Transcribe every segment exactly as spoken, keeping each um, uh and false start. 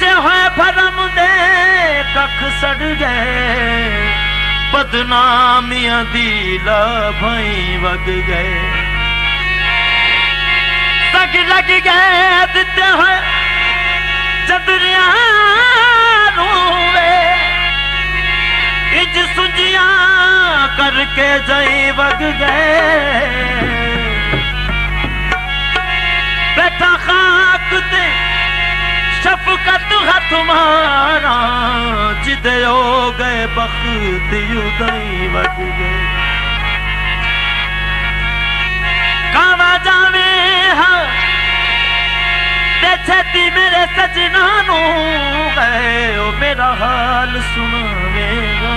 बचे हुए भरम दे कख सड़ गए, बदनामियां दी लाभाई वग गए। सग लग गए दिते हुए चदरिया वे, इज सुजिया करके जाई वग गए। बैठा खाक ते शफकत हथ मारा, जिदे हो गए बख्त उदई वग गए। कावा जावे हाँ छेती मेरे सजना नू गए, ओ मेरा हाल सुनावेगा।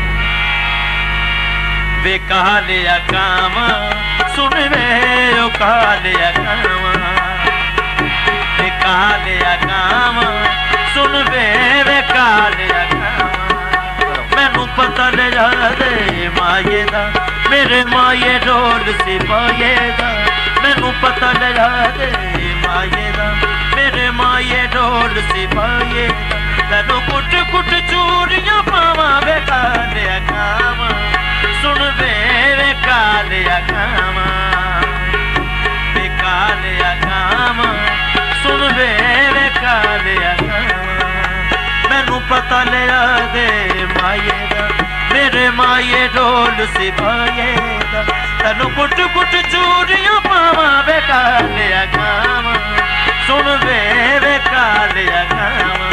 वे कहा लिया कामा सुन वे, ओ कहा लिया कामा, वे कहा लिया कामा सुन वे, वे कहा लिया कामा। मैनू पता लगा दे माये दा, मेरे माये ढोल सिपाये दा। मैनू पता लगा दे माये दा, मेरे माये ढोल सिपाये दा। तेनू कुट कुट चूड़ियां पावा, वे कालिया कामा सुन वे, वे कालिया कामा, वे कालिया कामा सुन वे, वे कालिया कामा। मैनू पता लगा दे माये दा, मेरे माये ढोल सिपाये दा। तेनू कुट कुट चूड़ियां पावा, वे कालिया कामा सुन वे, वे कालिया कामा।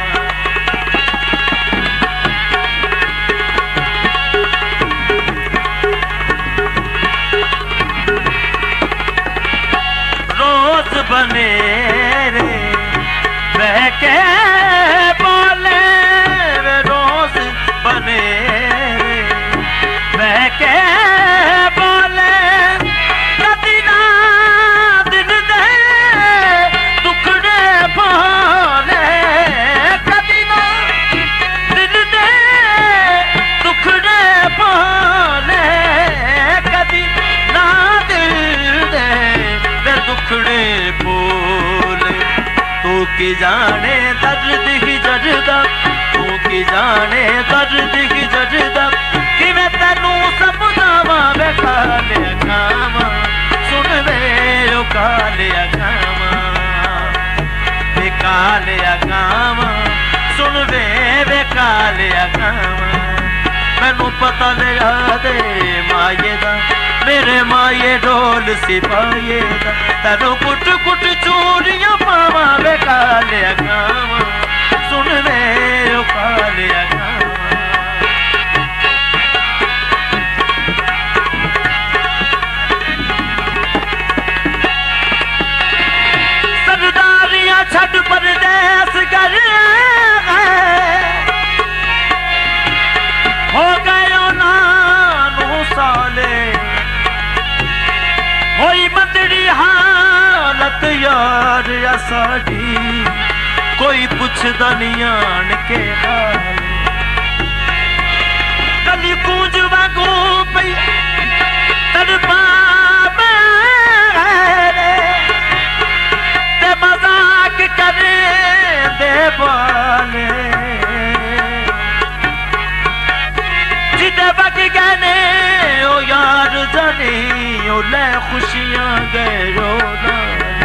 रोज बने रे बह के बोले, वे रोज बने रे बह के बोले। कदी ना दिल दे टुकड़े बोले, कदी ना दिल दे टुकड़े बोले, कदी ना दिल दे वे टुकड़े बोले। तू की जाने दर्द ही जड़दा, तू की जाने दर्द ही जड़दा, कि मैं तेनू समझावा। वे कालिया कामा सुन वे, ओ कालिया कामा, वे कालिया कामा सुन वे, वे कालिया कामा। मैनू पता लगा दे माये दा, मेरे माये ढोल सिपाये दा। तेनू कुट कुट चूड़ियां पावा, वे कालिया कामा सुन वे, ओ कालिया कामा। सरदारियां छड़ परदेस कर हो गए उन्हां साले, होई मंदड़ी हालत यार साड़ी। कोई पुछदा नहीं आन के हाल, गली गूंज वांगू पई तड़पा मेरे, ते मजाक करे दे बाले। जिदे बग गए ओ यार जानी, ओ ले खुशियां गए रोना।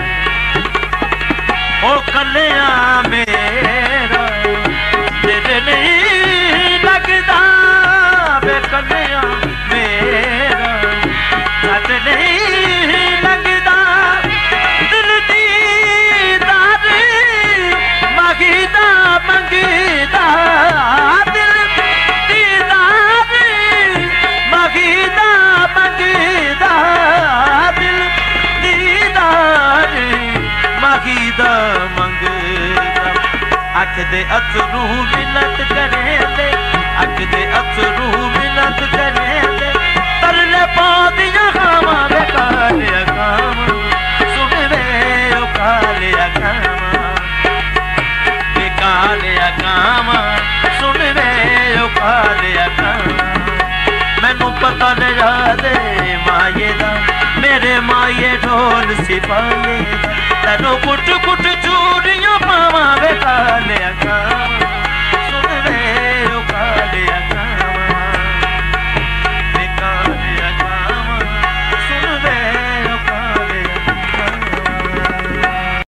ओ कलिया मेरा दिल नहीं लगदा, वे कलिया मेरा दिल नहीं लगदा। दिल दीदार मंगीदा मंगीदा, दिल दीदार मंगीदा मंगीदा, दिल दीदार मंगीदा मंगदा। अख दे अथरू मिन्नत करे दे, अख दे अथरू मिन्नत करे दे। तरले पादियां खावा, वे कालिया कामा सुन वे, ओ कालिया कामा, वे कालिया कामा सुन वे, ओ कालिया कामा। मैनू पता लगा दे माये दा, मेरे माये ढोल सिपाये दा। तेनू कुट कुट चूड़ियां पावा, वे काले